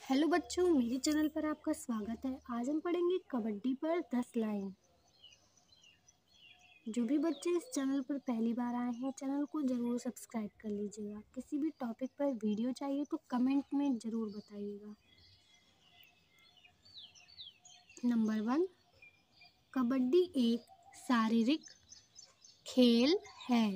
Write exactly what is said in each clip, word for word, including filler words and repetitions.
Hello बच्चों, मेरे channel पर आपका स्वागत है। आज हम पढ़ेंगे कबड्डी पर दस लाइन। जो भी बच्चे इस चैनल पर पहली बार आए हैं, चैनल को ज़रूर सब्सक्राइब कर लीजिएगा। किसी भी टॉपिक पर वीडियो चाहिए तो कमेंट में ज़रूर बताइएगा। नंबर वन, कबड्डी एक शारीरिक खेल है।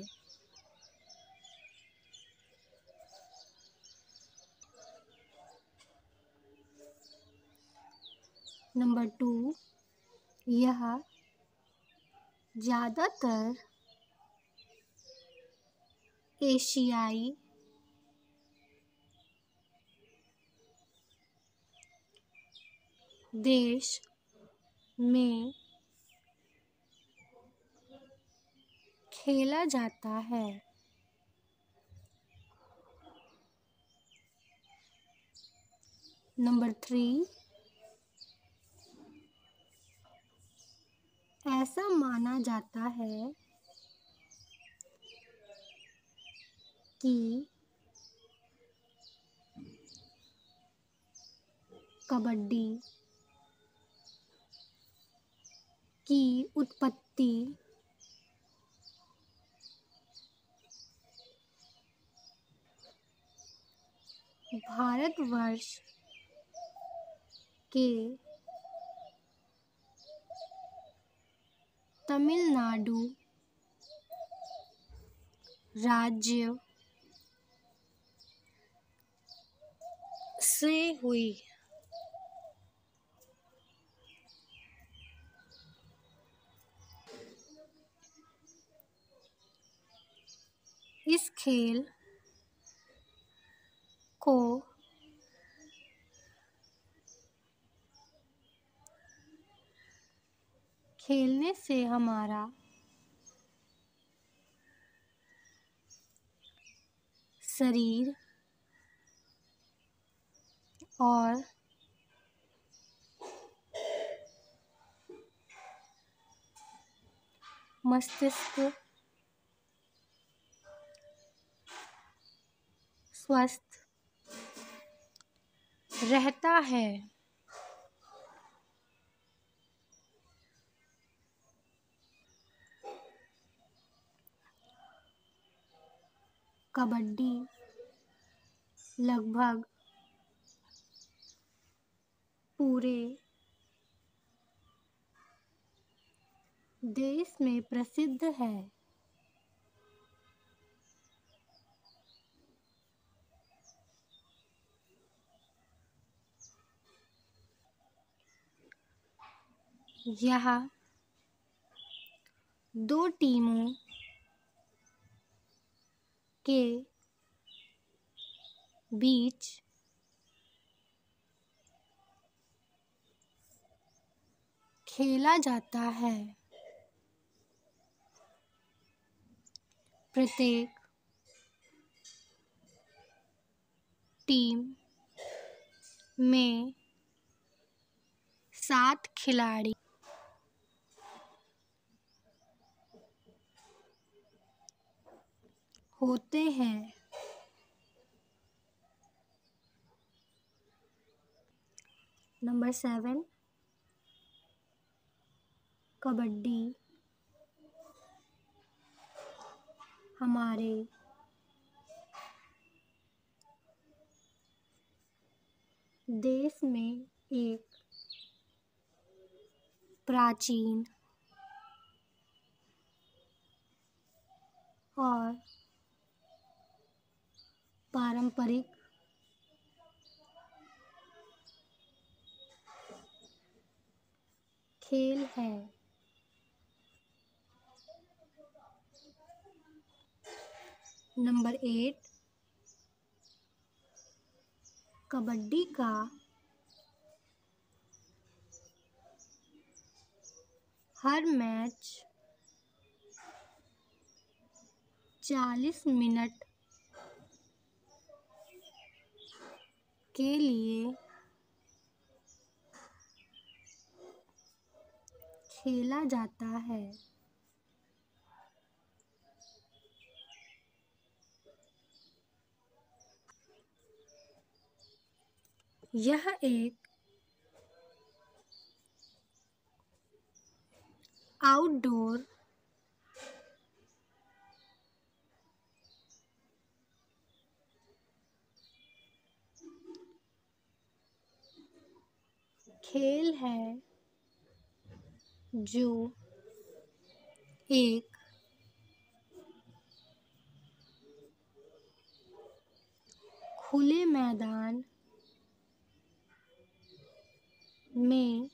नंबर टू, यह ज़्यादातर एशियाई देश में खेला जाता है। नंबर थ्री, ऐसा माना जाता है कि कबड्डी की उत्पत्ति भारतवर्ष के तमिलनाडु राज्य से हुई। इस खेल को खेलने से हमारा शरीर और मस्तिष्क स्वस्थ रहता है। कबड्डी लगभग पूरे देश में प्रसिद्ध है। यह दो टीमों के बीच खेला जाता है। प्रत्येक टीम में सात खिलाड़ी होते हैं। नंबर सेवन, कबड्डी हमारे देश में एक प्राचीन और पारंपरिक खेल है। नंबर एट, कबड्डी का हर मैच चालीस मिनट के लिए खेला जाता है। यह एक आउटडोर खेल है जो एक खुले मैदान में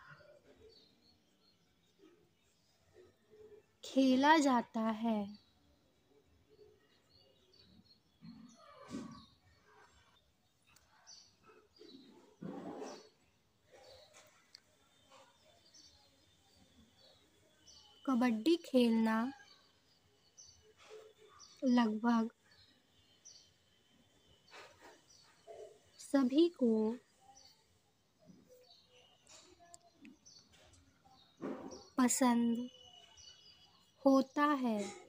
खेला जाता है। कबड्डी खेलना लगभग सभी को पसंद होता है।